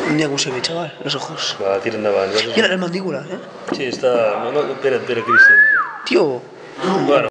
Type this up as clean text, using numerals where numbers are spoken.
Mira cómo se ve, chaval, los ojos. Va, tira endavant. Mira la mandíbula, Sí, està... No, espera, Cristian. Tío. Bueno.